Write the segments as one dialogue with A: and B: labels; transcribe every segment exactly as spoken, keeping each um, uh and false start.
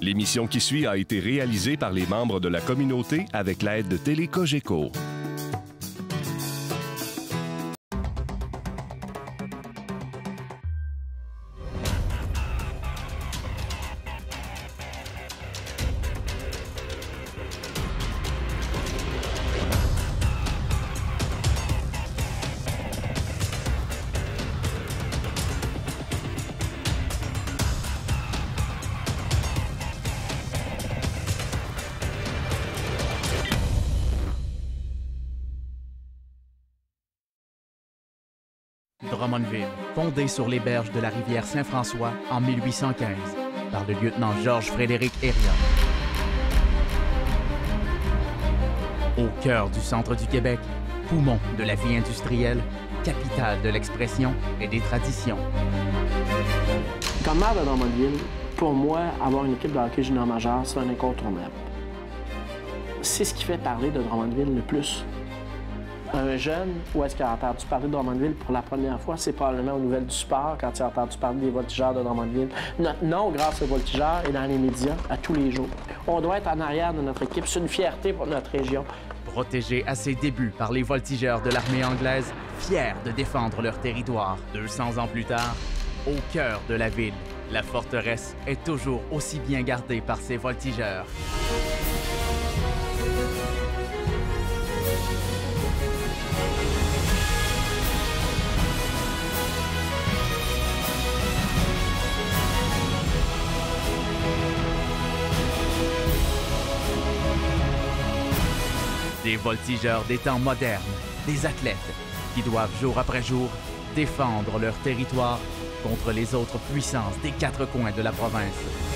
A: L'émission qui suit a été réalisée par les membres de la communauté avec l'aide de Télé Cogeco.
B: Drummondville, fondée sur les berges de la rivière Saint-François en mille huit cent quinze par le lieutenant Georges-Frédéric Herriot. Au cœur du centre du Québec, poumon de la vie industrielle, capitale de l'expression et des traditions.
C: Comme maire de Drummondville, pour moi, avoir une équipe de hockey junior majeur, c'est un incontournable. C'est ce qui fait parler de Drummondville le plus. Un jeune, où est-ce qu'il a entendu parler de Drummondville pour la première fois? C'est probablement aux nouvelles du sport, quand il a entendu parler des voltigeurs de Drummondville. Notre nom, grâce aux voltigeurs, est dans les médias à tous les jours. On doit être en arrière de notre équipe. C'est une fierté pour notre région.
B: Protégés à ses débuts par les voltigeurs de l'armée anglaise, fiers de défendre leur territoire. deux cents ans plus tard, au cœur de la ville, la forteresse est toujours aussi bien gardée par ses voltigeurs. Des voltigeurs des temps modernes, des athlètes qui doivent jour après jour défendre leur territoire contre les autres puissances des quatre coins de la province.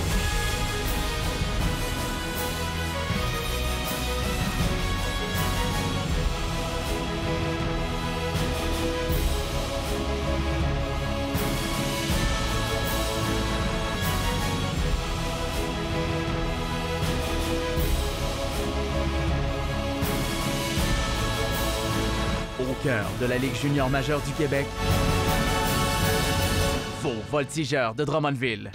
B: Au cœur de la Ligue junior majeure du Québec, vos voltigeurs de Drummondville.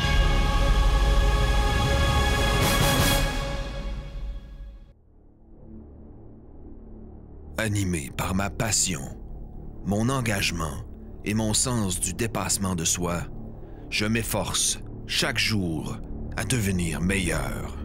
D: Animé par ma passion, mon engagement et mon sens du dépassement de soi, je m'efforce chaque jour à devenir meilleur.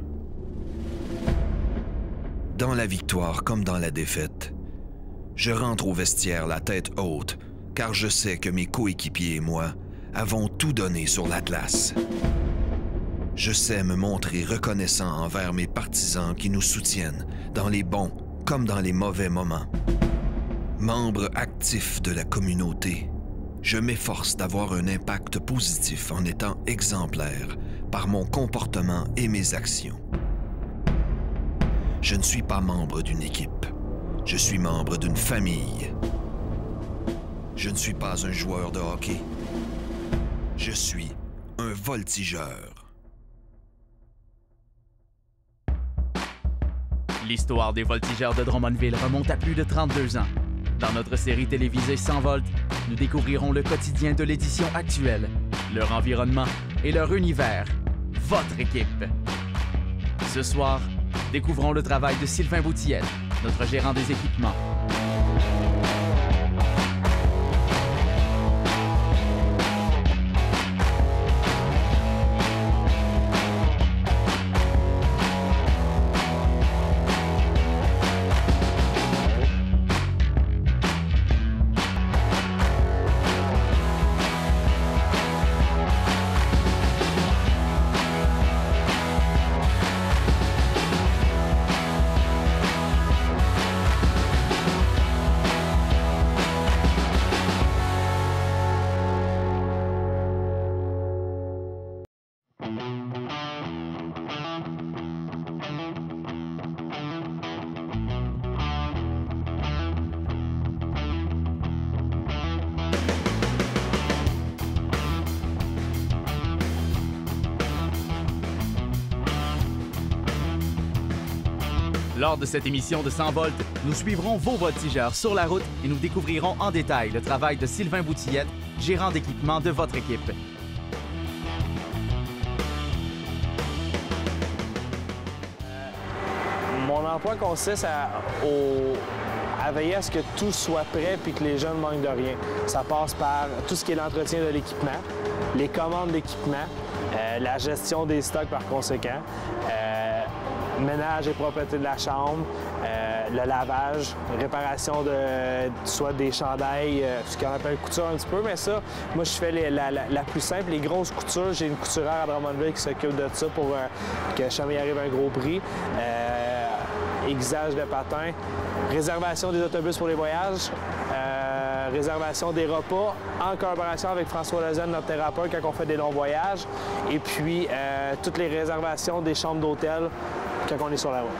D: Dans la victoire comme dans la défaite, je rentre au vestiaire la tête haute, car je sais que mes coéquipiers et moi avons tout donné sur l'Atlas. Je sais me montrer reconnaissant envers mes partisans qui nous soutiennent dans les bons comme dans les mauvais moments. Membre actif de la communauté, je m'efforce d'avoir un impact positif en étant exemplaire par mon comportement et mes actions. Je ne suis pas membre d'une équipe. Je suis membre d'une famille. Je ne suis pas un joueur de hockey. Je suis un voltigeur.
B: L'histoire des voltigeurs de Drummondville remonte à plus de trente-deux ans. Dans notre série télévisée cent volts, nous découvrirons le quotidien de l'édition actuelle, leur environnement et leur univers, votre équipe. Ce soir, découvrons le travail de Sylvain Boutillette, notre gérant des équipements. Lors de cette émission de cent volts, nous suivrons vos voltigeurs sur la route et nous découvrirons en détail le travail de Sylvain Boutillette, gérant d'équipement de votre équipe.
E: mon emploi consiste à, au, à veiller à ce que tout soit prêt puis que les jeunes ne manquent de rien. Ça passe par tout ce qui est l'entretien de l'équipement, les commandes d'équipement, euh, la gestion des stocks par conséquent, euh, ménage et propreté de la chambre, euh, le lavage, réparation de soit des chandails, euh, ce qu'on appelle couture un petit peu, mais ça, moi je fais les, la, la, la plus simple, les grosses coutures. J'ai une couturière à Drummondville qui s'occupe de ça pour euh, que jamais il arrive un gros prix. Euh, aiguisage de patins, réservation des autobus pour les voyages, euh, réservation des repas en collaboration avec François Lezen, notre thérapeute, quand on fait des longs voyages, et puis euh, toutes les réservations des chambres d'hôtel quand on est sur la route.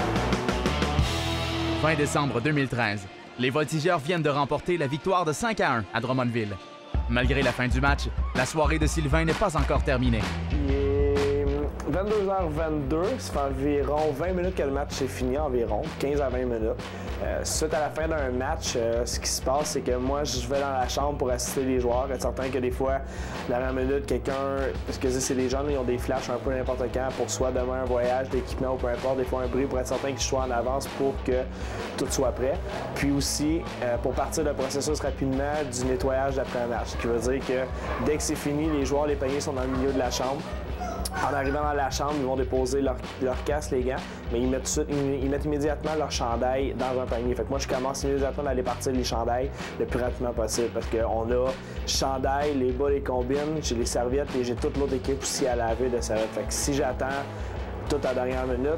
B: Fin décembre deux mille treize, les Voltigeurs viennent de remporter la victoire de cinq à un à Drummondville. Malgré la fin du match, la soirée de Sylvain n'est pas encore terminée.
E: Il est vingt-deux heures vingt-deux, ça fait environ vingt minutes que le match est fini, environ quinze à vingt minutes. Euh, suite à la fin d'un match, euh, ce qui se passe, c'est que moi, je vais dans la chambre pour assister les joueurs, être certain que des fois, dans la minute, quelqu'un, parce que c'est des jeunes, ils ont des flashs un peu n'importe quand pour soit demain un voyage, d'équipement ou peu importe, des fois un bruit pour être certain qu'ils soient en avance pour que tout soit prêt. Puis aussi, euh, pour partir le processus rapidement du nettoyage d'après-match, ce qui veut dire que dès que c'est fini, les joueurs, les paniers sont dans le milieu de la chambre. En arrivant dans la chambre, ils vont déposer leur, leur casque, les gants, mais ils mettent, ils, ils mettent immédiatement leur chandail dans un panier. Fait que moi, je commence immédiatement d'aller partir les chandails le plus rapidement possible parce qu'on a chandail, les bas, les combines, j'ai les serviettes et j'ai toute l'autre équipe aussi à laver de serviettes. Fait que si j'attends toute la dernière minute,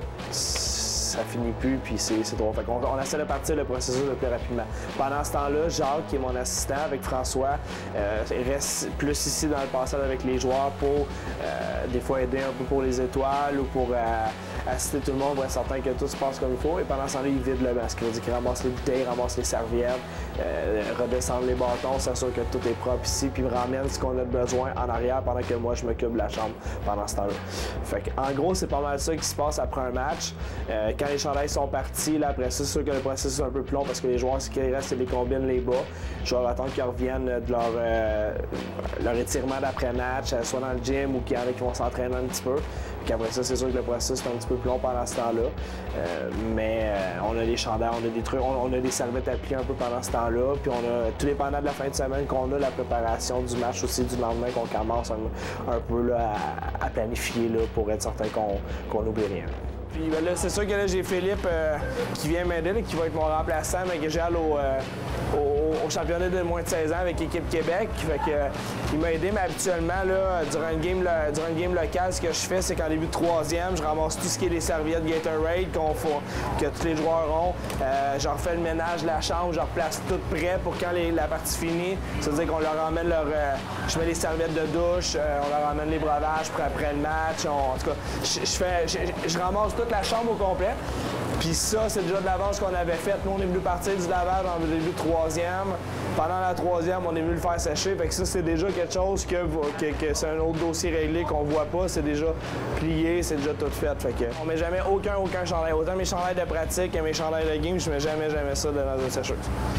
E: ça finit plus, puis c'est trop. Fait qu'on on essaie de partir le processus le plus rapidement. Pendant ce temps-là, Jacques, qui est mon assistant avec François, euh, reste plus ici dans le passage avec les joueurs pour euh, des fois aider un peu pour les étoiles ou pour euh, assister tout le monde pour être certain que tout se passe comme il faut. Et pendant ce temps-là, il vide le masque. Il veut dire qu'il ramasse les bouteilles, ramasse les serviettes, euh, redescend les bâtons, s'assure que tout est propre ici, puis me ramène ce qu'on a besoin en arrière pendant que moi, je m'occupe de la chambre pendant ce temps-là. Fait que, en gros, c'est pas mal ça qui se passe après un match. Euh, quand les chandails sont partis, là, après ça, c'est sûr que le processus est un peu plus long parce que les joueurs, ce qui reste, c'est les combines, les bas. Je vais attendre qu'ils reviennent de leur, euh, leur étirement d'après-match, soit dans le gym ou qu'il y en a qui vont s'entraîner un petit peu. Puis après ça, c'est sûr que le processus est un petit peu plus long pendant ce temps-là. Euh, mais euh, on a des chandails, on a des trucs, on, on a des serviettes à plier un peu pendant ce temps-là. Puis on a, tout dépendant de la fin de semaine, qu'on a la préparation du match aussi du lendemain, qu'on commence un, un peu là, à, à planifier là, pour être certain qu'on qu'on n'oublie rien. Puis ben là, c'est sûr que là, j'ai Philippe euh, qui vient m'aider, qui va être mon remplaçant, mais que j'ai allé au, euh, au, au championnat de moins de seize ans avec l'équipe Québec. Fait que, euh, il m'a aidé, mais habituellement, là, durant une game, là, durant une game locale, ce que je fais, c'est qu'en début de troisième, je ramasse tout ce qui est les serviettes Gatorade qu'on faut, que tous les joueurs ont. Euh, je refais le ménage de la chambre, je replace tout prêt pour quand les, la partie finit. C'est-à-dire qu'on leur ramène leur... Euh, je mets les serviettes de douche, euh, on leur ramène les breuvages pour après le match. On, en tout cas, je, je, fais, je, je ramasse toute la chambre au complet. Puis ça, c'est déjà de l'avance qu'on avait fait. Nous, on est venu partir du lavage en début de troisième. Pendant la troisième, on est venu le faire sécher. Fait que ça, c'est déjà quelque chose que, que, que c'est un autre dossier réglé qu'on voit pas. C'est déjà plié, c'est déjà tout fait. Fait que on met jamais aucun, aucun chandail. Autant mes chandails de pratique que mes chandails de game, je mets jamais, jamais ça dans une sécheuse.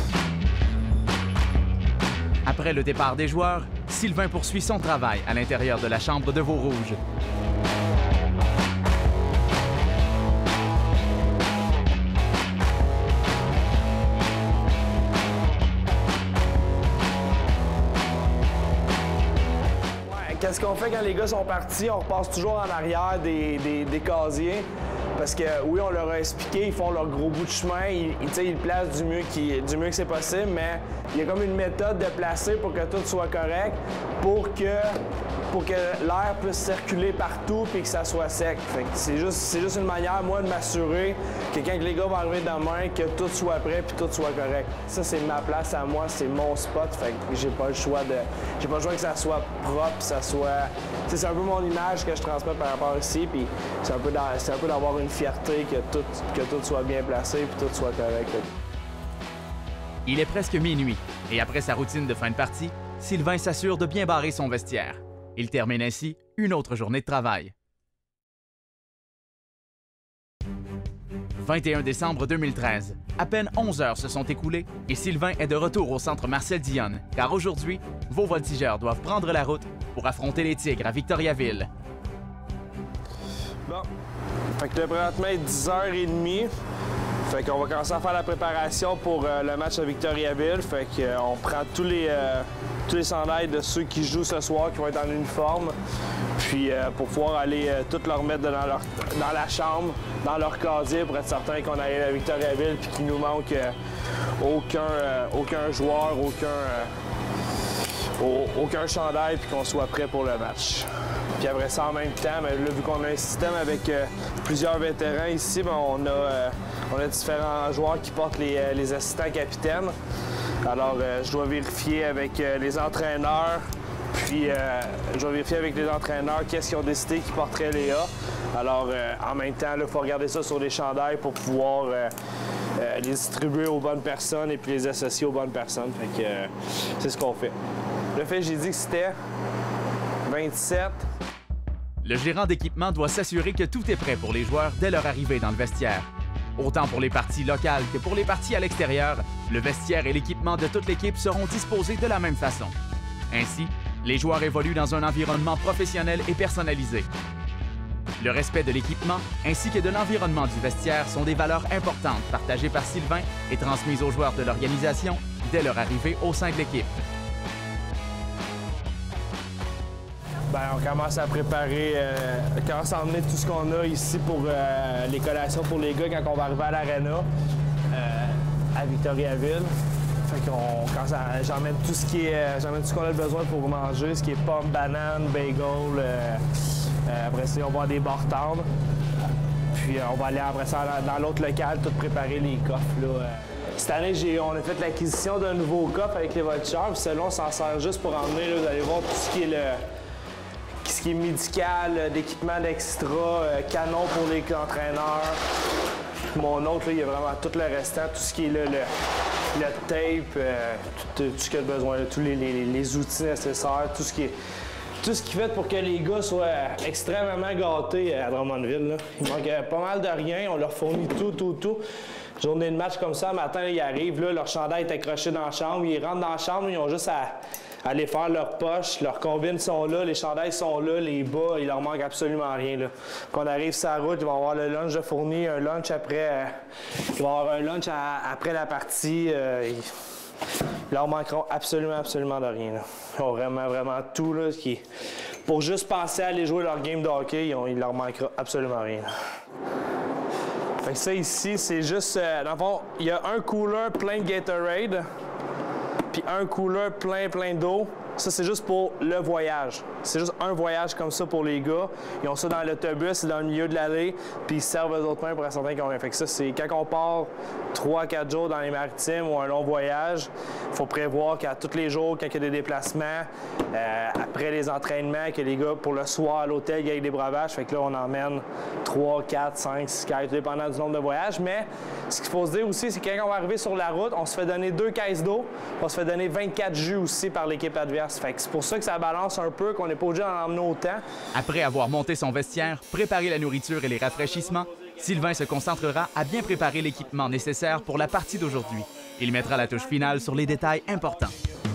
B: Après le départ des joueurs, Sylvain poursuit son travail à l'intérieur de la chambre de Veau-Rouge.
E: Qu'est-ce qu'on fait quand les gars sont partis? On repasse toujours en arrière des, des, des casiers. Parce que oui, on leur a expliqué, ils font leur gros bout de chemin, ils, ils, ils placent du mieux, qui, du mieux que c'est possible, mais il y a comme une méthode de placer pour que tout soit correct, pour que, pour que l'air puisse circuler partout et que ça soit sec. C'est juste, juste une manière, moi, de m'assurer que quand les gars vont arriver demain, que tout soit prêt et tout soit correct. Ça, c'est ma place à moi, c'est mon spot, fait que j'ai pas le choix de. J'ai pas le choix que ça soit propre, que ça soit. C'est un peu mon image que je transmets par rapport ici, puis c'est un peu d'avoir une fierté que tout, que tout soit bien placé et que tout soit correct.
B: Il est presque minuit et après sa routine de fin de partie, Sylvain s'assure de bien barrer son vestiaire. Il termine ainsi une autre journée de travail. vingt et un décembre deux mille treize. À peine onze heures se sont écoulées et Sylvain est de retour au centre Marcel Dionne, car aujourd'hui, vos Voltigeurs doivent prendre la route pour affronter les Tigres à Victoriaville.
E: Bon. Fait que là, présentement, il est dix heures trente. Fait qu'on va commencer à faire la préparation pour euh, le match à Victoriaville. Fait qu'on euh, prend tous les, euh, tous les chandails de ceux qui jouent ce soir, qui vont être en uniforme. Puis euh, pour pouvoir aller euh, tout leur mettre dans, leur, dans la chambre, dans leur casier, pour être certain qu'on arrive à Victoriaville puis qu'il nous manque euh, aucun, euh, aucun joueur, aucun, euh, aucun chandail, puis qu'on soit prêt pour le match. Puis après ça, en même temps, bien, là, vu qu'on a un système avec euh, plusieurs vétérans ici, bien, on, a, euh, on a différents joueurs qui portent les, euh, les assistants capitaines. Alors, euh, je dois vérifier avec euh, les entraîneurs, puis euh, je dois vérifier avec les entraîneurs qu'est-ce qu'ils ont décidé qu'ils porteraient les A. Alors, euh, en même temps, il faut regarder ça sur les chandails pour pouvoir euh, euh, les distribuer aux bonnes personnes et puis les associer aux bonnes personnes. Fait que euh, c'est ce qu'on fait. Le fait, j'ai dit que c'était vingt-sept.
B: Le gérant d'équipement doit s'assurer que tout est prêt pour les joueurs dès leur arrivée dans le vestiaire. Autant pour les parties locales que pour les parties à l'extérieur, le vestiaire et l'équipement de toute l'équipe seront disposés de la même façon. Ainsi, les joueurs évoluent dans un environnement professionnel et personnalisé. Le respect de l'équipement ainsi que de l'environnement du vestiaire sont des valeurs importantes partagées par Sylvain et transmises aux joueurs de l'organisation dès leur arrivée au sein de l'équipe.
E: Bien, on commence à préparer, euh, on commence à emmener tout ce qu'on a ici pour euh, les collations pour les gars quand on va arriver à l'aréna euh, à Victoriaville. Fait qu'on commence à, j'emmène tout ce qui est, j'emmène tout ce qu'on a besoin pour manger, ce qui est pommes, bananes, bagels. Euh, euh, après ça, on va avoir des barres tendres. Puis euh, on va aller après ça dans l'autre local, tout préparer les coffres. Là, euh. Cette année, j'ai, on a fait l'acquisition d'un nouveau coffre avec les voltigeurs. Puis celui-là, on s'en sert juste pour emmener, là, vous allez voir tout ce qui est le. Ce qui est médical, d'équipement d'extra, euh, canon pour les entraîneurs. Mon autre, là, il y a vraiment tout le restant, tout ce qui est là, le, le tape, euh, tout, tout ce qu'il y a besoin, là, tous les, les, les outils nécessaires, tout ce qui est, tout ce qui fait pour que les gars soient extrêmement gâtés à Drummondville. Là. Il manque euh, pas mal de rien, on leur fournit tout, tout, tout. Journée de match comme ça, le matin, là, ils arrivent, là, leur chandail est accroché dans la chambre, ils rentrent dans la chambre, ils ont juste à aller faire leurs poches, leurs combines sont là, les chandails sont là, les bas, il leur manque absolument rien. Là. Quand on arrive sur la route, ils vont avoir le lunch de fourni, un lunch après, euh, ils vont avoir un lunch à, après la partie. Euh, ils, ils leur manqueront absolument, absolument de rien. Là. Ils ont vraiment, vraiment tout. Là, qui, pour juste penser à aller jouer leur game de hockey, ils ont, il leur manquera absolument rien. Là. Fait que ça ici, c'est juste, euh, dans le fond, il y a un cooler plein de Gatorade, puis un cooler plein, plein d'eau. Ça, c'est juste pour le voyage. C'est juste un voyage comme ça pour les gars. Ils ont ça dans l'autobus, c'est dans le milieu de l'allée, puis ils servent aux autres mains pour être certains qu'ils ont rien. Fait que ça, c'est quand on part trois à quatre jours dans les maritimes ou un long voyage, il faut prévoir qu'à tous les jours, quand il y a des déplacements, euh, après les entraînements, que les gars, pour le soir à l'hôtel, il y a des breuvages. Fait que là, on emmène trois, quatre, cinq, six caisses, dépendant du nombre de voyages. Mais ce qu'il faut se dire aussi, c'est que quand on va arriver sur la route, on se fait donner deux caisses d'eau, on se fait donner vingt-quatre jus aussi par l'équipe adverse. Fait que c'est pour ça que ça balance un peu, qu'on n'est pas obligé d'en emmener autant.
B: Après avoir monté son vestiaire, préparé la nourriture et les rafraîchissements, Sylvain se concentrera à bien préparer l'équipement nécessaire pour la partie d'aujourd'hui. Il mettra la touche finale sur les détails importants.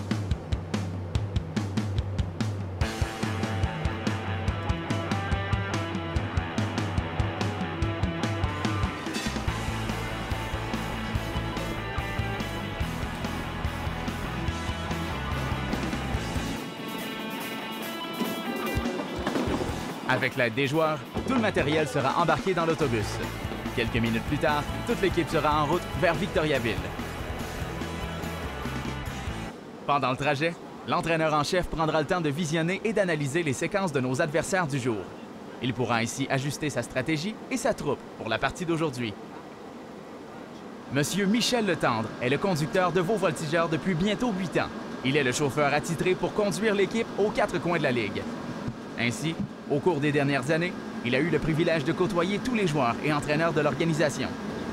B: Avec l'aide des joueurs, tout le matériel sera embarqué dans l'autobus. Quelques minutes plus tard, toute l'équipe sera en route vers Victoriaville. Pendant le trajet, l'entraîneur en chef prendra le temps de visionner et d'analyser les séquences de nos adversaires du jour. Il pourra ainsi ajuster sa stratégie et sa troupe pour la partie d'aujourd'hui. Monsieur Michel Letendre est le conducteur de vos voltigeurs depuis bientôt huit ans. Il est le chauffeur attitré pour conduire l'équipe aux quatre coins de la Ligue. Ainsi, au cours des dernières années, il a eu le privilège de côtoyer tous les joueurs et entraîneurs de l'organisation.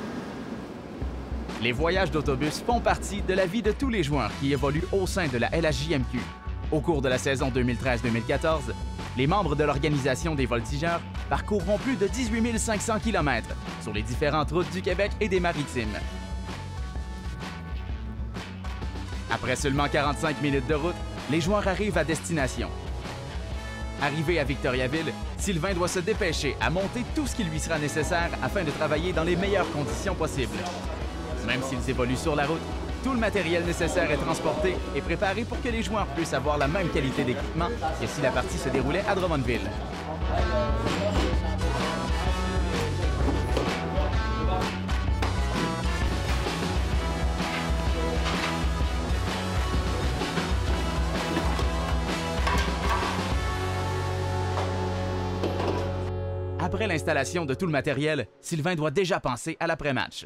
B: Les voyages d'autobus font partie de la vie de tous les joueurs qui évoluent au sein de la L H J M Q. Au cours de la saison deux mille treize deux mille quatorze, les membres de l'organisation des voltigeurs parcourront plus de dix-huit mille cinq cents kilomètres sur les différentes routes du Québec et des Maritimes. Après seulement quarante-cinq minutes de route, les joueurs arrivent à destination. Arrivé à Victoriaville, Sylvain doit se dépêcher à monter tout ce qui lui sera nécessaire afin de travailler dans les meilleures conditions possibles. Même s'ils évoluent sur la route, tout le matériel nécessaire est transporté et préparé pour que les joueurs puissent avoir la même qualité d'équipement que si la partie se déroulait à Drummondville. Après l'installation de tout le matériel, Sylvain doit déjà penser à l'après-match.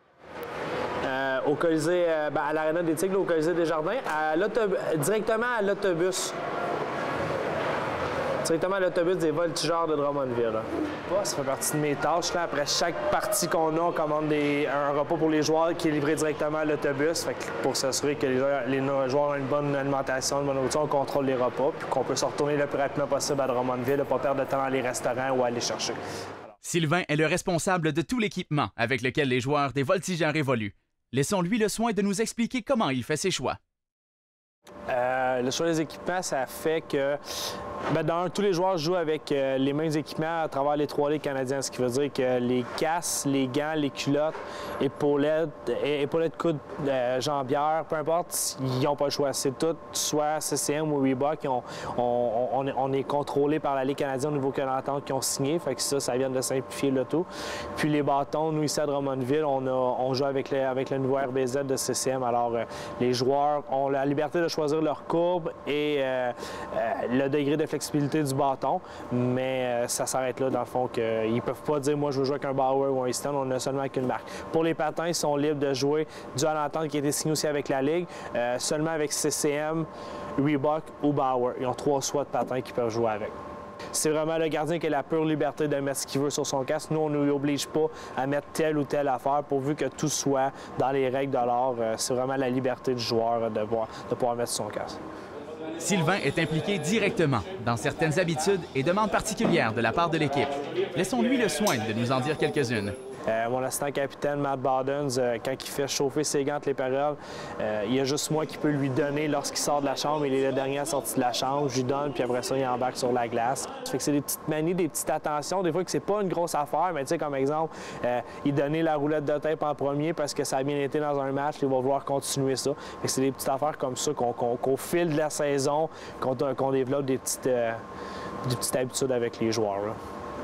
E: Euh, au Colisée, euh, ben, à l'Arena des Tigres, au Colisée des Jardins, à directement à l'autobus. Directement à l'autobus des Voltigeurs de Drummondville. Ça fait partie de mes tâches. Là. Après chaque partie qu'on a, on commande des, un repas pour les joueurs qui est livré directement à l'autobus. Pour s'assurer que les joueurs, les joueurs ont une bonne alimentation, une bonne nourriture, on contrôle les repas, puis qu'on peut se retourner le plus rapidement possible à Drummondville, ne pas perdre de temps dans les restaurants ou aller chercher. Alors...
B: Sylvain est le responsable de tout l'équipement avec lequel les joueurs des Voltigeurs évoluent. Laissons-lui le soin de nous expliquer comment il fait ses choix.
E: Euh, le choix des équipements, ça fait que ben, dans, tous les joueurs jouent avec euh, les mêmes équipements à travers les trois ligues canadiennes, ce qui veut dire que les casques, les gants, les culottes, épaulettes, épaulettes, coudes, euh, jambières, peu importe, ils n'ont pas le choix. C'est tout, soit C C M ou Reebok, on, on, on, on est contrôlé par la Ligue canadienne au niveau que l'entente qui ont signé, fait que ça, ça vient de simplifier le tout. Puis les bâtons, nous ici à Drummondville, on, a, on joue avec, les, avec le nouveau R B Z de C C M, alors euh, les joueurs ont la liberté de choisir leur courbe et euh, euh, le degré de flexibilité du bâton, mais euh, ça s'arrête là dans le fond qu'ils ne peuvent pas dire moi je veux jouer avec un Bauer ou un Easton, on a seulement qu'une marque. Pour les patins, ils sont libres de jouer dû à l'entente qui a été signée aussi avec la Ligue, euh, seulement avec C C M, Reebok ou Bauer. Ils ont trois choix de patins qu'ils peuvent jouer avec. C'est vraiment le gardien qui a la pure liberté de mettre ce qu'il veut sur son casque. Nous, on ne lui oblige pas à mettre telle ou telle affaire pourvu que tout soit dans les règles de l'art. C'est vraiment la liberté du joueur de, voir, de pouvoir mettre son casque.
B: Sylvain est impliqué directement dans certaines habitudes et demandes particulières de la part de l'équipe. Laissons-lui le soin de nous en dire quelques-unes.
E: Euh, mon assistant capitaine, Matt Bowdens, euh, quand il fait chauffer ses gants entre les périodes, euh, il y a juste moi qui peux lui donner lorsqu'il sort de la chambre. Il est le dernier à sortir de la chambre. Je lui donne, puis après ça, il embarque sur la glace. Ça fait que c'est des petites manies, des petites attentions. Des fois que c'est pas une grosse affaire, mais tu sais, comme exemple, euh, il donnait la roulette de tape en premier parce que ça a bien été dans un match. Il va vouloir continuer ça. Fait que c'est des petites affaires comme ça qu'on qu'on, qu'au fil de la saison, qu'on qu'on développe des petites, euh, des petites habitudes avec les joueurs. Là.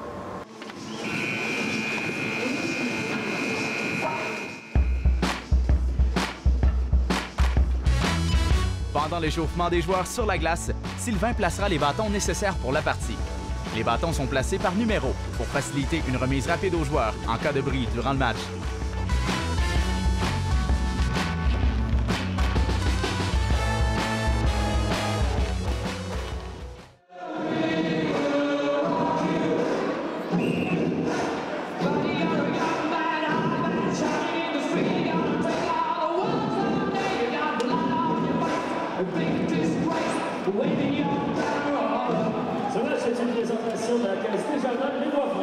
B: Pendant l'échauffement des joueurs sur la glace, Sylvain placera les bâtons nécessaires pour la partie. Les bâtons sont placés par numéro pour faciliter une remise rapide aux joueurs en cas de bris durant le match.
F: C'est une présentation de la qualité Jardin des Bois-Francs.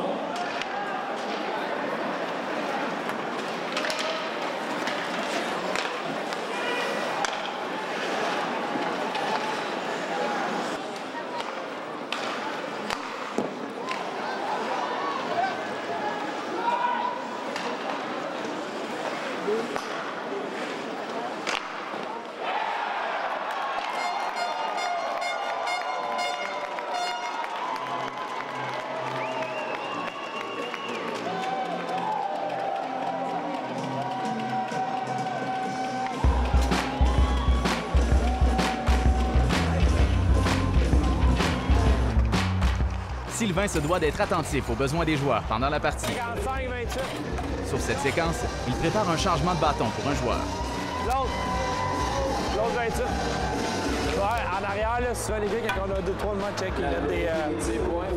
B: Sylvain se doit d'être attentif aux besoins des joueurs pendant la partie.
E: quarante-cinq vingt-huit.
B: Sur cette séquence, il prépare un changement de bâton pour un joueur.
E: L'autre. L'autre vingt-huit. Ouais, en arrière, là, souvent les gars, quand on a deux, trois de match, check, ils mettent des, euh, des points.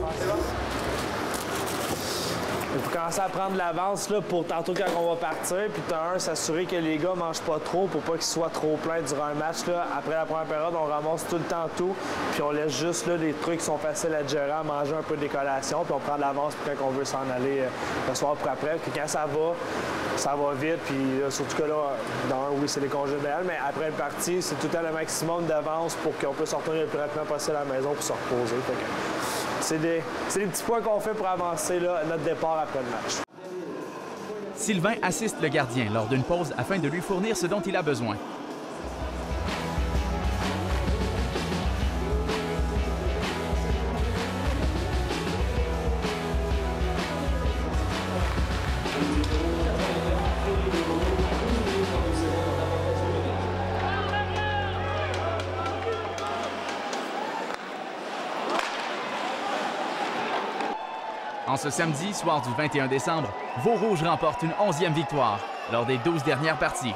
E: Il faut commencer à prendre l'avance là, pour tantôt quand on va partir. Puis t'as un, s'assurer que les gars mangent pas trop pour pas qu'ils soient trop pleins durant un match. Là. Après la première période, on ramasse tout le temps tout. Puis on laisse juste là, des trucs qui sont faciles à gérer, à manger un peu de décollation. Puis on prend de l'avance pour quand on veut s'en aller euh, le soir pour après. Puis quand ça va, ça va vite. Puis là, surtout que là, dans un, oui, c'est les congés de Noël, mais après le parti, c'est tout le temps le maximum d'avance pour qu'on puisse se retourner le plus rapidement possible à la maison pour se reposer. Fait que... c'est des, des petits points qu'on fait pour avancer là, notre départ après le match.
B: Sylvain assiste le gardien lors d'une pause afin de lui fournir ce dont il a besoin. En ce samedi, soir du vingt et un décembre, Veau-Rouge remporte une onzième victoire lors des douze dernières parties.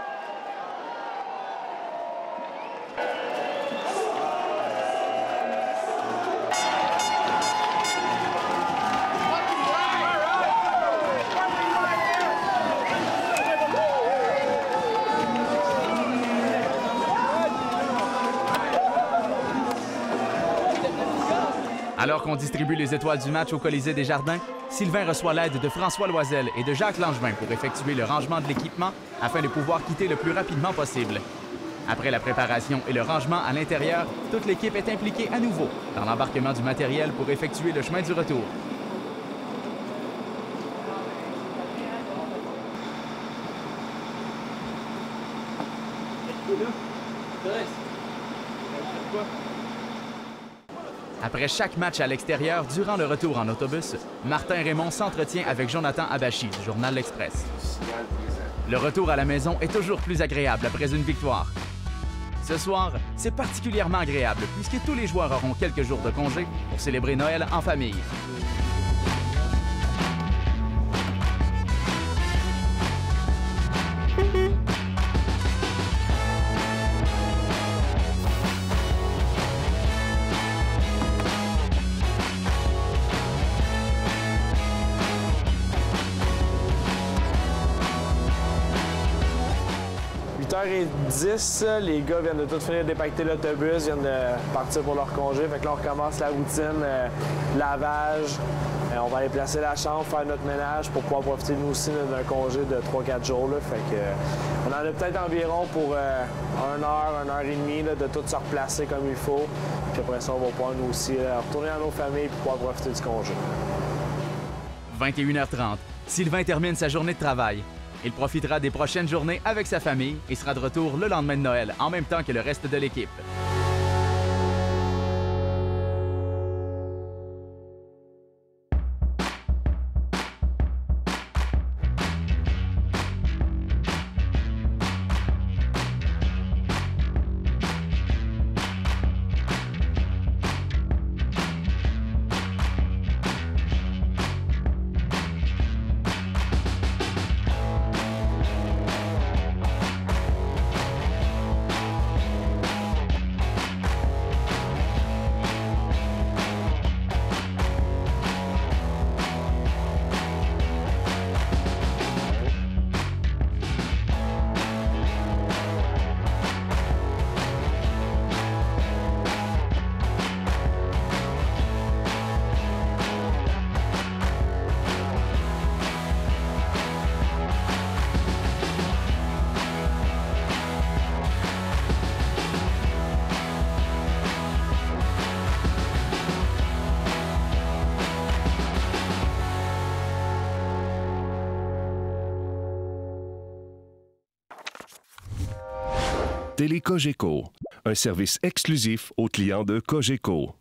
B: Alors qu'on distribue les étoiles du match au Colisée des Jardins, Sylvain reçoit l'aide de François Loisel et de Jacques Langevin pour effectuer le rangement de l'équipement afin de pouvoir quitter le plus rapidement possible. Après la préparation et le rangement à l'intérieur, toute l'équipe est impliquée à nouveau dans l'embarquement du matériel pour effectuer le chemin du retour. Après chaque match à l'extérieur, durant le retour en autobus, Martin Raymond s'entretient avec Jonathan Abachi du journal L'Express. Le retour à la maison est toujours plus agréable après une victoire. Ce soir, c'est particulièrement agréable puisque tous les joueurs auront quelques jours de congé pour célébrer Noël en famille.
E: huit heures dix, les gars viennent de tout finir de dépacter l'autobus, viennent de partir pour leur congé. Fait que là, on recommence la routine, euh, lavage. Euh, on va aller placer la chambre, faire notre ménage pour pouvoir profiter nous aussi d'un congé de trois quatre jours. Là. Fait que, euh, on en a peut-être environ pour euh, une heure, une heure et demie là, de tout se replacer comme il faut. Puis après ça, on va pouvoir nous aussi euh, retourner dans nos familles pour pouvoir profiter du congé.
B: vingt et une heures trente, Sylvain termine sa journée de travail. Il profitera des prochaines journées avec sa famille et sera de retour le lendemain de Noël, en même temps que le reste de l'équipe.
A: Télé Cogeco, un service exclusif aux clients de Cogeco.